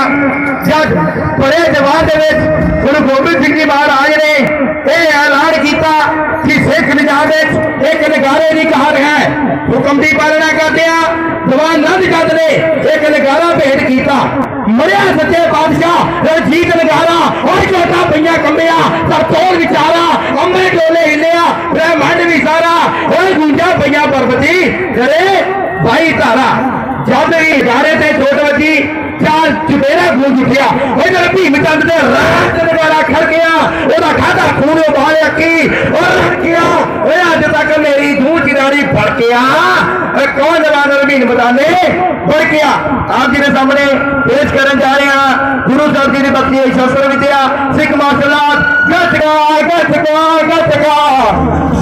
जब बड़े जवान गुरु गोबिंद सिंह जी महाराज ने यह ऐलान किया कि सिख निजाम एक नगारे की कहानी है, हुक्म की पालना करते जवान नंद चंद ने एक नगारा भेंट किया। मरिया सच्चे बादशाह रंजीत नगारा और छोटा पईया कंबिया सब तोड़ विचारा अम्बे डोले हिलिया ब्रह्मांड भी सारा और गूंजा पईया पर्वती करे भाई तारा। जब नगारे से चोट बची चाल चुपेरा गूंज उठिया इधर भीमचंद ने रात नगारा खड़ गया ओदा खादा खून उबाल अखी और रख गया अज तक मेरी जूह चिराड़ी फड़ गया कौन जवान रवीन बदाने बढ़ गया। आप जी के सामने पेश करने जा रहे हैं गुरु साहब जी ने बख्शी शस्त्र विद्या सिख मार्शल आर्ट गचका गचका गचका।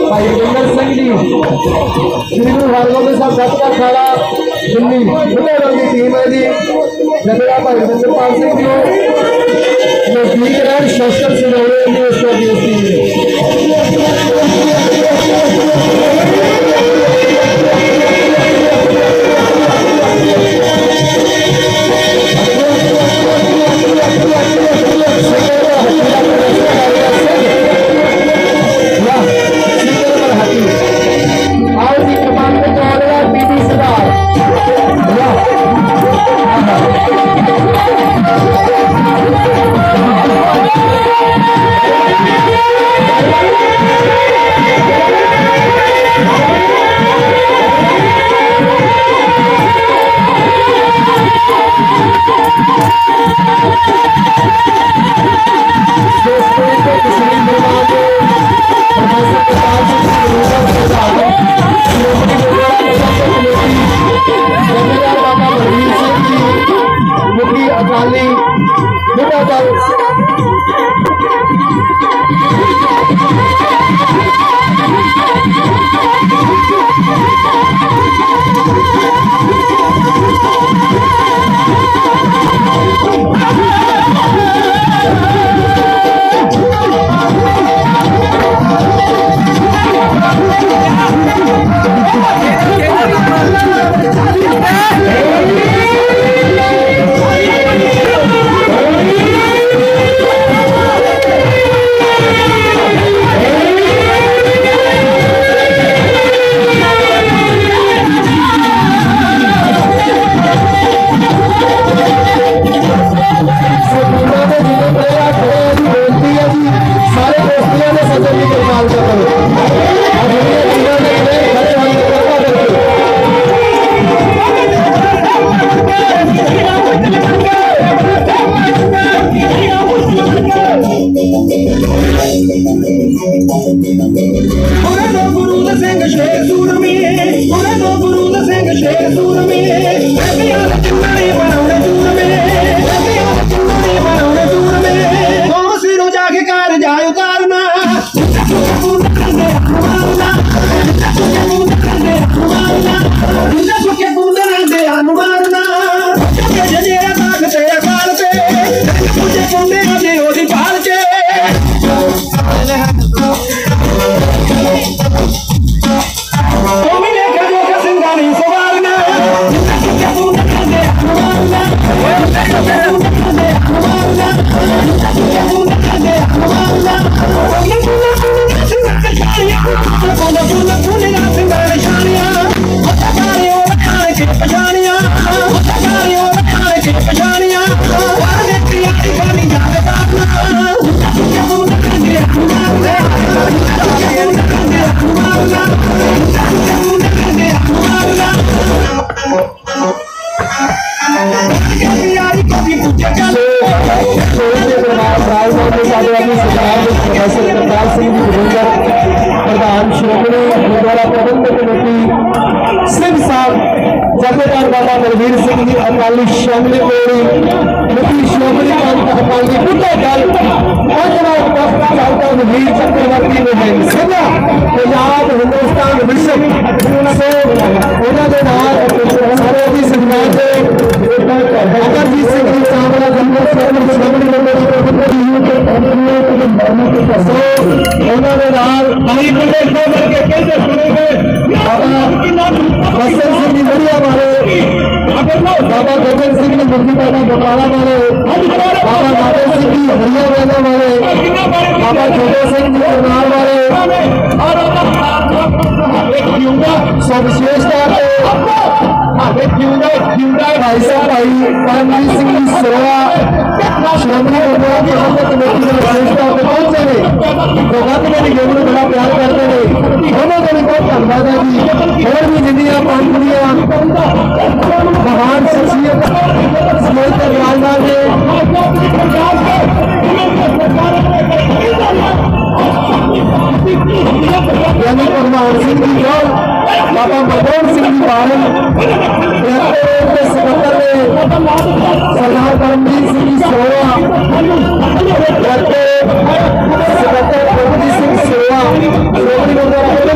भाई जिंदर सिंह जी श्री गुरु हरगोबिंद साहब सतगुर खाड़ा दिल्ली बुढ़े दल की टीम है जी। जगड़ा भाई जिंदरपाल सिंह जी नजदीक रहन शस्त्र सिलौड़े जी उसको बेइज्जती प्रधान श्रोमणी गुरुद्वारा प्रबंधक कमेटी सिंह साहब जथेदार बाबा बलवीर सिंह जी अकाली शामिल कोड़ी मुखी श्रोमणी अकाली बुढ़ा दल वीर चक्रवर्ती ने सिंधा पंजाब हिंदुस्तान विश्व अमरजीत सिंह जी चावला बाबा गोविंद सिंह ने मुर्गी पैदा बटाला वाले बाबा नादेव सिंह जी हरिया वाले बाबा छोटे सिंह जी करनाल वाले विशेष तौर भाई साहब भाई परमजीत सिंह जी सोया श्रोमणी गुरुद्वारा प्रबंधक कमेटी के विशेष तौर पर पहुंचे ने भगत मेरी गेम में बड़ा प्यार करते हैं दोनों को बहुत धन्यवाद है जी। और भी जिंदगियां पांचड़ियां महान शख्सियत समाज के राजदार ने यानी परमार सिंह जी गौर बाबा मनमोहन सिंह जी बालन सकत्तर ने सरदार परमजीत सिंह जी सोया सकत्तर परमजीत सिंह सोया श्रोमणी गुरुद्वारा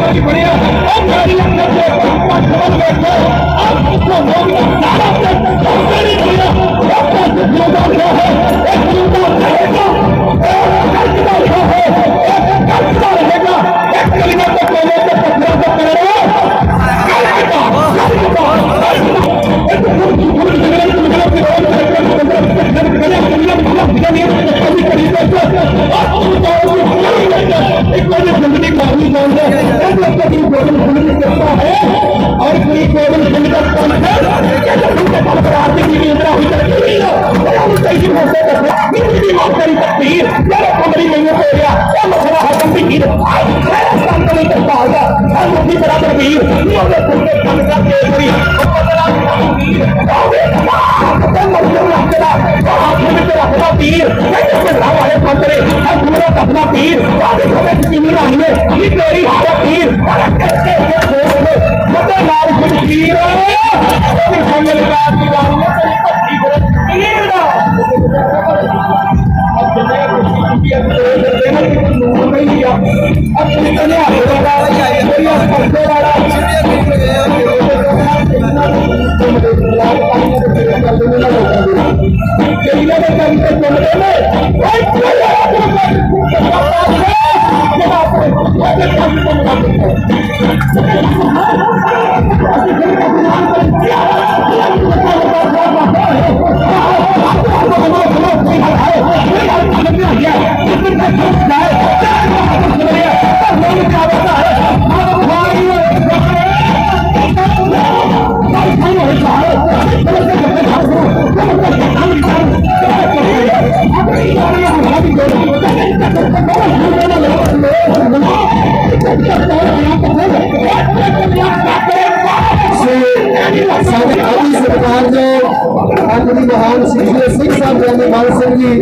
महान सिंह साहब जयमाल सिंह जी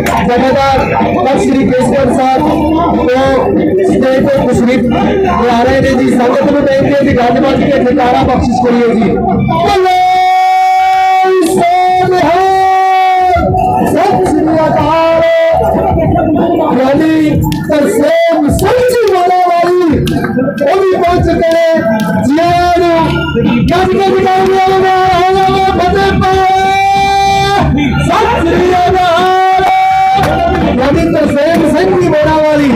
जगहदार श्री केसगढ़ साहब को स्टेज पर तशरीफ ला रहे हैं जी। संगत में बेनती है कि गजबाज के ठिकाना बख्शिश करिए जी। तरसेम सच्ची वाला वाली वो भी पहुंच चुके हैं जियानु गज के दिखाने वाला होगा फतेह पाए सच्ची यानी तरसेम सिंह की बोरा वाली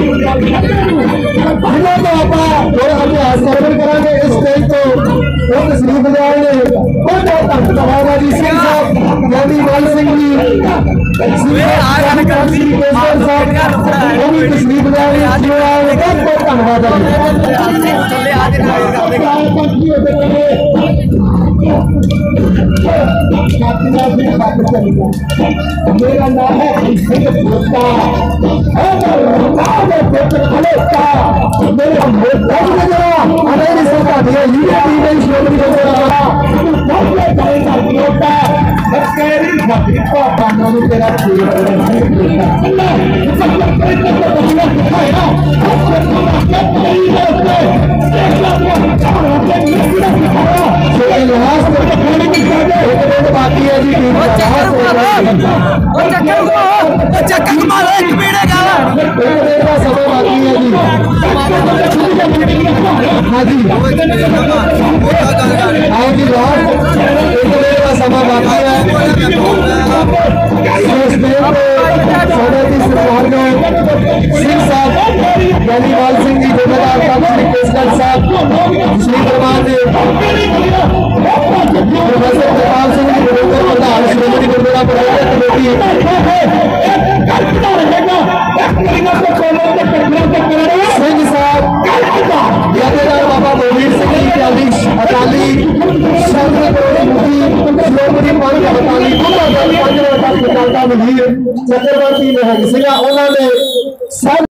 तो आप थोड़ा अपने हाथ करांगे इस स्टेज को वो तशरीफ ले आएंगे। बहुत बहुत धन्यवाद जी सिंह साहब यानी माल सिंह जी तशरीफ ले आए बहुत बहुत धन्यवाद। मेरा नाम है मेरा मोटा बाकी है जी समय बाकी है जी। हाँ जी हाँ जी एक समय बाकी है। सरकार में सिंह साहब जयमाल सिंह जी जगहदार श्री केसगढ़ साहब श्री प्रमाण प्रोफेसर जयपाल सिंह जी प्रधान श्रोमणी गुरुद्वारा प्रबंधक कमेटी सिंह साहब जथेदार बाबा मोहित सिंह इत्यादि अकाली श्रोमणी पंच अकाली चक्रवर्ती निहंग सिंह उन्होंने